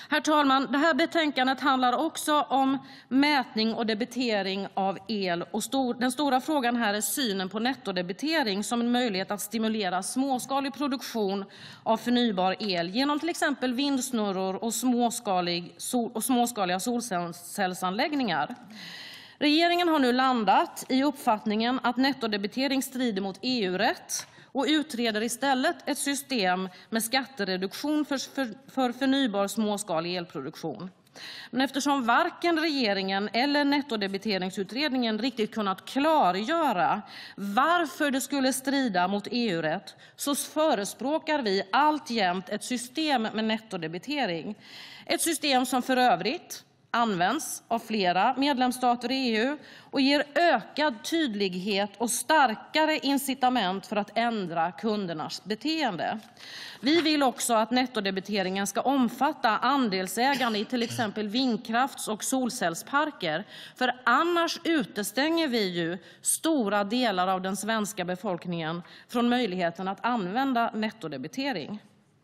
Herr talman, det här betänkandet handlar också om mätning och debitering av el. Och den stora frågan här är synen på nettodebitering som en möjlighet att stimulera småskalig produktion av förnybar el genom till exempel vindsnurror och småskaliga solcellsanläggningar. Regeringen har nu landat i uppfattningen att nettodebitering strider mot EU-rätt och utreder istället ett system med skattereduktion för förnybar småskalig elproduktion. Men eftersom varken regeringen eller nettodebteringsutredningen riktigt kunnat klargöra varför det skulle strida mot EU-rätt, så förespråkar vi alltjämt ett system med nettodebitering. Ett system som för övrigt används av flera medlemsstater i EU och ger ökad tydlighet och starkare incitament för att ändra kundernas beteende. Vi vill också att nettodebiteringen ska omfatta andelsägande i till exempel vindkrafts- och solcellsparker, för annars utestänger vi ju stora delar av den svenska befolkningen från möjligheten att använda nettodebitering.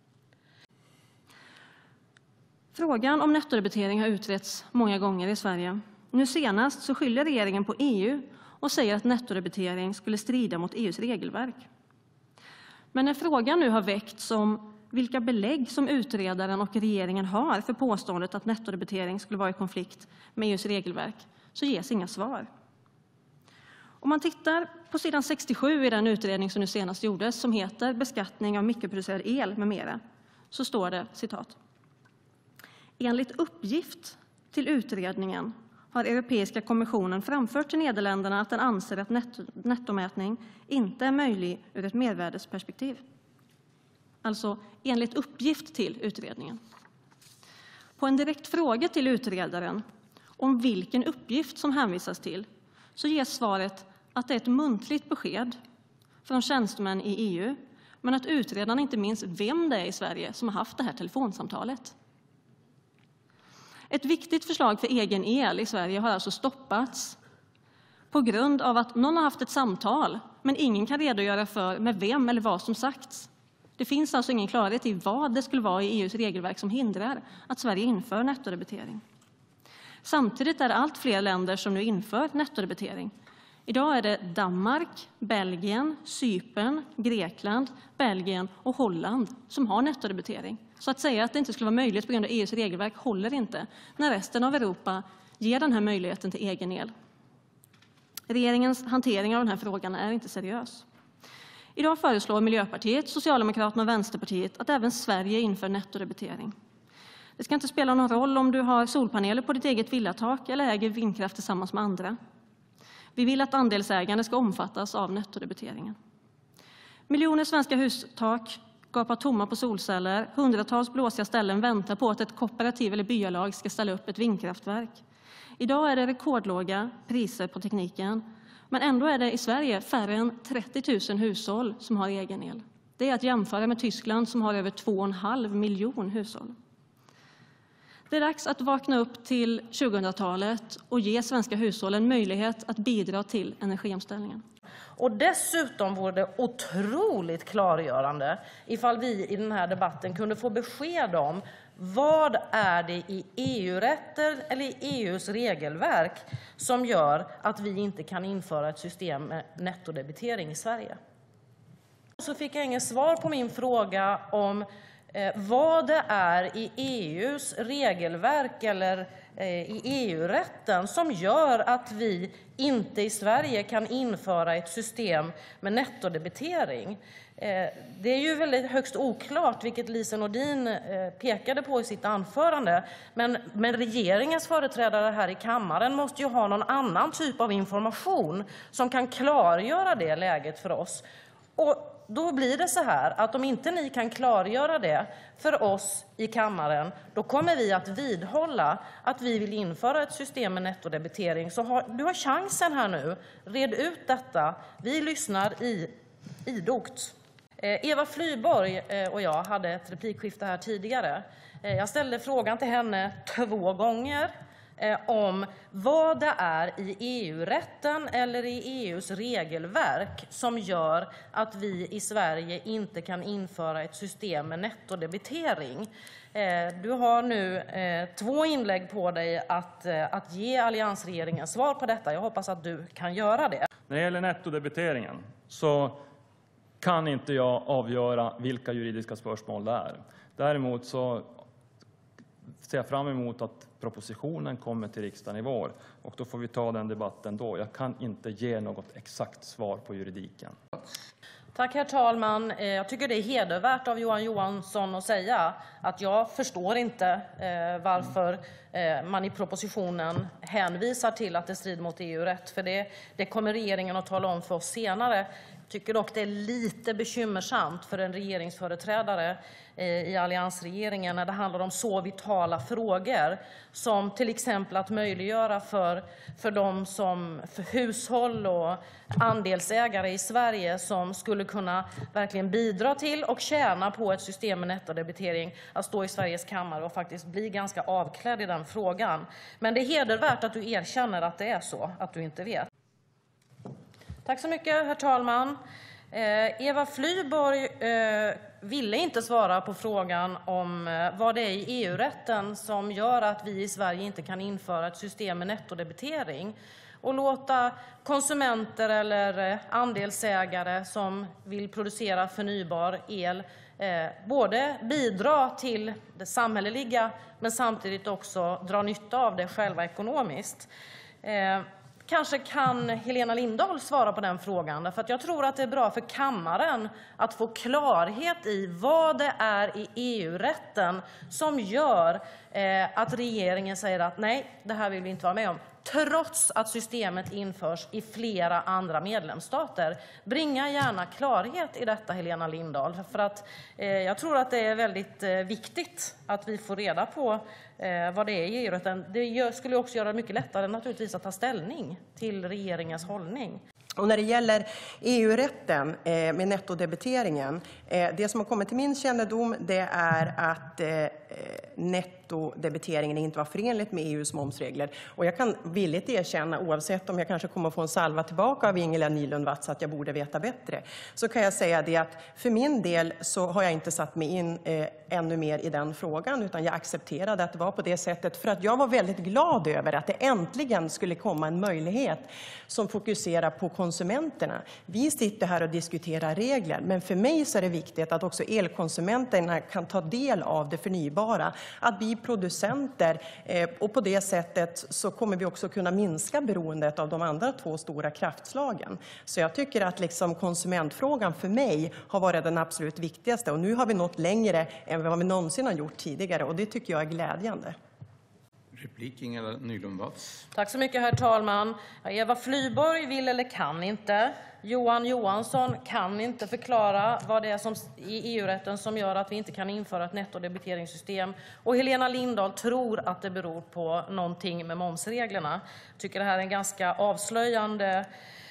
Frågan om nettodebitering har utretts många gånger i Sverige. Nu senast så skyller regeringen på EU och säger att nettodebitering skulle strida mot EU:s regelverk. Men när frågan nu har väckts om vilka belägg som utredaren och regeringen har för påståendet att nettodebitering skulle vara i konflikt med EU:s regelverk, så ges inga svar. Om man tittar på sidan 67 i den utredning som nu senast gjordes, som heter Beskattning av mikroproducerad el med mera, så står det citat: enligt uppgift till utredningen har Europeiska kommissionen framfört till Nederländerna att den anser att nettomätning inte är möjlig ur ett mervärdesperspektiv. Alltså enligt uppgift till utredningen. På en direkt fråga till utredaren om vilken uppgift som hänvisas till, så ges svaret att det är ett muntligt besked från tjänstemän i EU, men att utredaren inte minns vem det är i Sverige som har haft det här telefonsamtalet. Ett viktigt förslag för egen el i Sverige har alltså stoppats på grund av att någon har haft ett samtal, men ingen kan redogöra för med vem eller vad som sagts. Det finns alltså ingen klarhet i vad det skulle vara i EU:s regelverk som hindrar att Sverige inför nettodebitering. Samtidigt är det allt fler länder som nu inför nettodebitering. Idag är det Danmark, Belgien, Cypern, Grekland, Belgien och Holland som har nettodebitering. Så att säga att det inte skulle vara möjligt på grund av EU:s regelverk håller inte när resten av Europa ger den här möjligheten till egen el. Regeringens hantering av den här frågan är inte seriös. Idag föreslår Miljöpartiet, Socialdemokraterna och Vänsterpartiet att även Sverige inför nettodebitering. Det ska inte spela någon roll om du har solpaneler på ditt eget villatak eller äger vindkraft tillsammans med andra. Vi vill att andelsägande ska omfattas av nettodebiteringen. Miljoner svenska hustak gapar tomma på solceller. Hundratals blåsiga ställen väntar på att ett kooperativ eller byalag ska ställa upp ett vindkraftverk. Idag är det rekordlåga priser på tekniken, men ändå är det i Sverige färre än 30 000 hushåll som har egen el. Det är att jämföra med Tyskland som har över 2,5 miljoner hushåll. Det är dags att vakna upp till 2000-talet och ge svenska hushåll en möjlighet att bidra till energiomställningen. Och dessutom vore det otroligt klargörande ifall vi i den här debatten kunde få besked om vad är det i EU-rätten eller i EU:s regelverk som gör att vi inte kan införa ett system med nettodebitering i Sverige. Så fick jag inget svar på min fråga om vad det är i EU:s regelverk eller i EU-rätten som gör att vi inte i Sverige kan införa ett system med nettodebitering. Det är ju väldigt högst oklart, vilket Lise Nordin pekade på i sitt anförande. Men regeringens företrädare här i kammaren måste ju ha någon annan typ av information som kan klargöra det läget för oss. Och då blir det så här att om inte ni kan klargöra det för oss i kammaren, då kommer vi att vidhålla att vi vill införa ett system med nettodebitering. Så du har chansen här nu. Red ut detta. Vi lyssnar idogt. Eva Flyborg och jag hade ett replikskifte här tidigare. Jag ställde frågan till henne 2 gånger. om vad det är i EU-rätten eller i EUs regelverk som gör att vi i Sverige inte kan införa ett system med nettodebitering. Du har nu 2 inlägg på dig att ge alliansregeringen svar på detta. Jag hoppas att du kan göra det. När det gäller nettodebiteringen så kan inte jag avgöra vilka juridiska spörsmål det är. Däremot så ser jag fram emot att propositionen kommer till riksdagen i vår och då får vi ta den debatten då. Jag kan inte ge något exakt svar på juridiken. Tack herr talman. Jag tycker det är hedervärt av Johan Johansson att säga att jag förstår inte varför man i propositionen hänvisar till att det strider mot EU-rätt. För det kommer regeringen att tala om för oss senare. Jag tycker dock det är lite bekymmersamt för en regeringsföreträdare i alliansregeringen när det handlar om så vitala frågor som till exempel att möjliggöra för hushåll och andelsägare i Sverige som skulle kunna verkligen bidra till och tjäna på ett system med nettodebitering att stå i Sveriges kammare och faktiskt bli ganska avklädd i den frågan. Men det är hedervärt att du erkänner att det är så, att du inte vet. Tack så mycket herr talman. Eva Flyborg ville inte svara på frågan om vad det är i EU-rätten som gör att vi i Sverige inte kan införa ett system med nettodebitering och låta konsumenter eller andelsägare som vill producera förnybar el både bidra till det samhälleliga men samtidigt också dra nytta av det själva ekonomiskt. Kanske kan Helena Lindahl svara på den frågan, därför att jag tror att det är bra för kammaren att få klarhet i vad det är i EU-rätten som gör att regeringen säger att nej, det här vill vi inte vara med om, trots att systemet införs i flera andra medlemsstater. Bringa gärna klarhet i detta, Helena Lindahl, för att jag tror att det är väldigt viktigt att vi får reda på vad det är i EU-rätten. Det skulle också göra det mycket lättare naturligtvis att ta ställning till regeringens hållning. Och när det gäller EU-rätten med nettodebiteringen, det som har kommit till min kännedom det är att nettodebiteringen inte var förenligt med EUs momsregler. Och jag kan villigt erkänna, oavsett om jag kanske kommer att få en salva tillbaka av Ingela Nylund Watz att jag borde veta bättre, så kan jag säga det att för min del så har jag inte satt mig in ännu mer i den frågan, utan jag accepterade att det var på det sättet för att jag var väldigt glad över att det äntligen skulle komma en möjlighet som fokuserar på konsumenterna. Vi sitter här och diskuterar regler, men för mig så är det viktigt att också elkonsumenterna kan ta del av det förnybara, att vi producenter och på det sättet så kommer vi också kunna minska beroendet av de andra 2 stora kraftslagen. Så jag tycker att liksom konsumentfrågan för mig har varit den absolut viktigaste, och nu har vi nått längre än vad vi någonsin har gjort tidigare, och det tycker jag är glädjande. Replik Ingela Nylund Watz. Tack så mycket herr talman. Eva Flyborg vill eller kan inte. Johan Johansson kan inte förklara vad det är som i EU-rätten som gör att vi inte kan införa ett nettodebiteringssystem. Och Helena Lindahl tror att det beror på någonting med momsreglerna. Jag tycker det här är en ganska avslöjande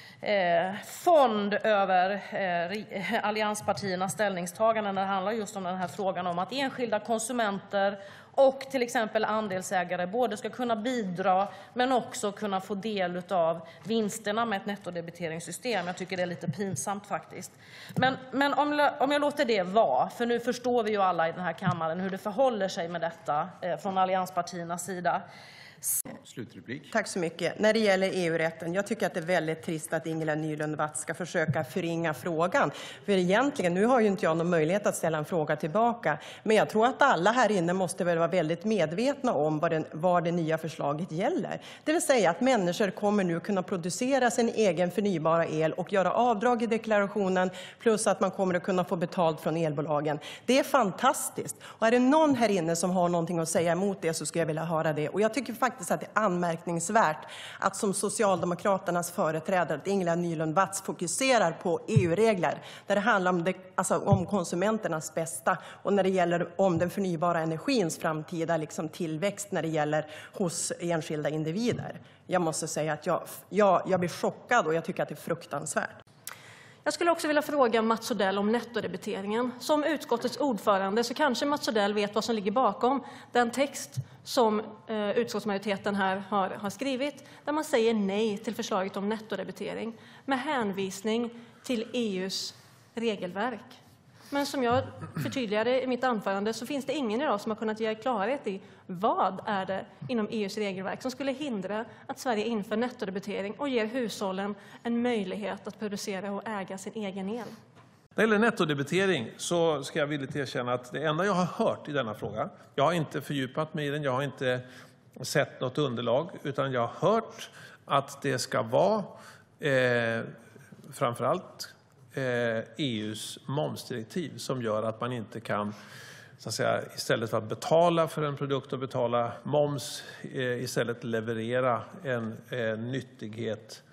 fond över allianspartiernas ställningstagande när det handlar just om den här frågan om att enskilda konsumenter och till exempel andelsägare både ska kunna bidra men också kunna få del av vinsterna med ett nettodebiteringssystem. Jag tycker det är lite pinsamt faktiskt. Men om jag låter det vara, för nu förstår vi ju alla i den här kammaren hur det förhåller sig med detta från allianspartiernas sida. Slutreplik. Tack så mycket. När det gäller EU-rätten, jag tycker att det är väldigt trist att Ingela Nylund Watz ska försöka förringa frågan. För egentligen, nu har ju inte jag någon möjlighet att ställa en fråga tillbaka, men jag tror att alla här inne måste väl vara väldigt medvetna om vad det nya förslaget gäller. Det vill säga att människor kommer nu kunna producera sin egen förnybara el och göra avdrag i deklarationen, plus att man kommer att kunna få betalt från elbolagen. Det är fantastiskt. Och är det någon här inne som har någonting att säga emot det, så skulle jag vilja höra det. Och jag tycker faktiskt att det är anmärkningsvärt att som Socialdemokraternas företrädare att Ingela Nylund Watz fokuserar på EU-regler där det handlar om konsumenternas bästa och när det gäller om den förnybara energins framtida tillväxt när det gäller hos enskilda individer. Jag måste säga att jag blir chockad och jag tycker att det är fruktansvärt. Jag skulle också vilja fråga Mats Odell om nettodebiteringen. Som utskottets ordförande så kanske Mats Odell vet vad som ligger bakom den text som utskottsmajoriteten här har skrivit, där man säger nej till förslaget om nettodebitering med hänvisning till EUs regelverk. Men som jag förtydligade i mitt anförande så finns det ingen idag som har kunnat ge klarhet i vad är det inom EUs regelverk som skulle hindra att Sverige inför nettodebitering och ger hushållen en möjlighet att producera och äga sin egen el. När det gäller nettodebitering så ska jag villigt erkänna att det enda jag har hört i denna fråga, jag har inte fördjupat mig i den, jag har inte sett något underlag, utan jag har hört att det ska vara framförallt EUs momsdirektiv som gör att man inte kan, så att säga, istället för att betala för en produkt och betala moms, istället leverera en nyttighet.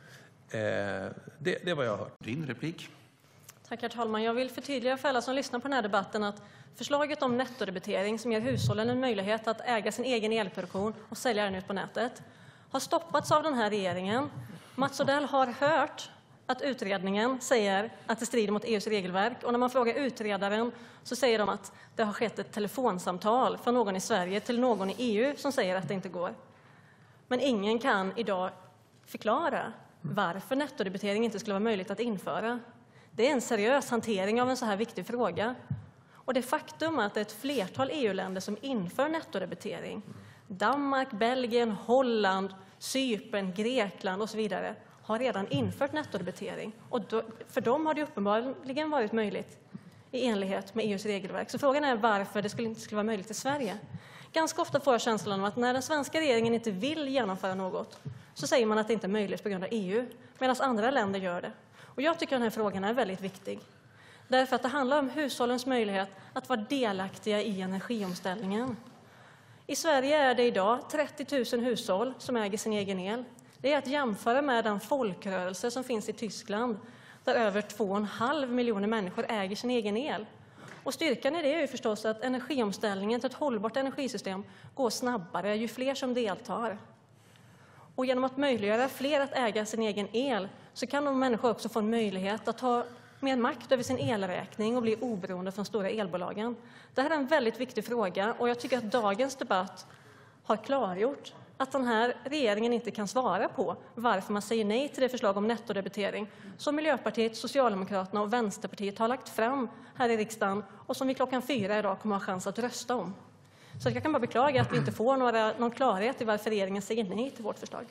Det är vad jag har hört. Din replik. Tack herr talman. Jag vill förtydliga för alla som lyssnar på den här debatten att förslaget om nettodebitering som ger hushållen en möjlighet att äga sin egen elproduktion och sälja den ut på nätet har stoppats av den här regeringen. Mats Odell har hört att utredningen säger att det strider mot EUs regelverk, och när man frågar utredaren så säger de att det har skett ett telefonsamtal från någon i Sverige till någon i EU som säger att det inte går. Men ingen kan idag förklara varför nettodebitering inte skulle vara möjligt att införa. Det är en seriös hantering av en så här viktig fråga. Och det faktum att det är ett flertal EU-länder som inför nettodebitering, Danmark, Belgien, Holland, Cypern, Grekland och så vidare, har redan infört nettodebitering. Och för dem har det uppenbarligen varit möjligt i enlighet med EUs regelverk. Så frågan är varför det inte skulle vara möjligt i Sverige. Ganska ofta får jag känslan av att när den svenska regeringen inte vill genomföra något så säger man att det inte är möjligt på grund av EU, medan andra länder gör det. Och jag tycker att den här frågan är väldigt viktig. Därför att det handlar om hushållens möjlighet att vara delaktiga i energiomställningen. I Sverige är det idag 30 000 hushåll som äger sin egen el. Det är att jämföra med den folkrörelse som finns i Tyskland där över 2,5 miljoner människor äger sin egen el. Och styrkan i det är ju förstås att energiomställningen till ett hållbart energisystem går snabbare ju fler som deltar. Och genom att möjliggöra fler att äga sin egen el så kan de människor också få en möjlighet att ha mer makt över sin elräkning och bli oberoende från stora elbolagen. Det här är en väldigt viktig fråga, och jag tycker att dagens debatt har klargjort att den här regeringen inte kan svara på varför man säger nej till det förslag om nettodebitering som Miljöpartiet, Socialdemokraterna och Vänsterpartiet har lagt fram här i riksdagen och som vi 4:00 idag kommer att ha chans att rösta om. Så jag kan bara beklaga att vi inte får någon klarhet i varför regeringen säger nej till vårt förslag.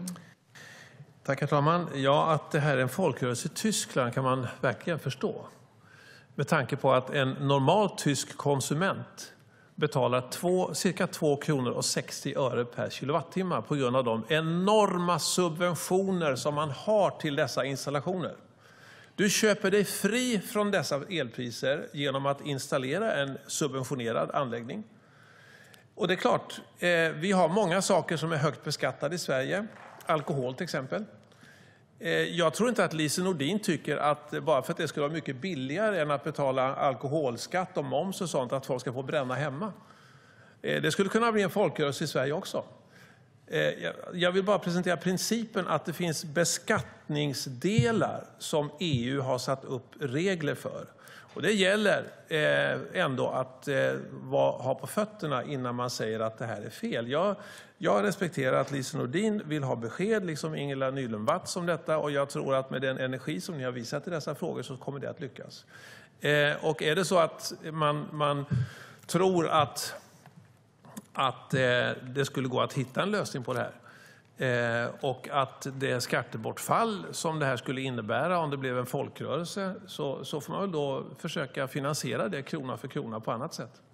Tack herr talman. Ja, att det här är en folkrörelse i Tyskland kan man verkligen förstå. Med tanke på att en normal tysk konsument betalar cirka 2,60 kronor per kilowattimme på grund av de enorma subventioner som man har till dessa installationer. Du köper dig fri från dessa elpriser genom att installera en subventionerad anläggning. Och det är klart, vi har många saker som är högt beskattade i Sverige. Alkohol till exempel. Jag tror inte att Lise Nordin tycker att bara för att det skulle vara mycket billigare än att betala alkoholskatt och moms och sånt att folk ska få bränna hemma. Det skulle kunna bli en folkrörelse i Sverige också. Jag vill bara presentera principen att det finns beskattningsdelar som EU har satt upp regler för. Och det gäller ändå att ha på fötterna innan man säger att det här är fel. Jag respekterar att Lise Nordin vill ha besked, liksom Ingela Nylund Watz, om detta. Och jag tror att med den energi som ni har visat i dessa frågor så kommer det att lyckas. Och är det så att man tror att det skulle gå att hitta en lösning på det här och att det skattebortfall som det här skulle innebära om det blev en folkrörelse så får man väl då försöka finansiera det krona för krona på annat sätt.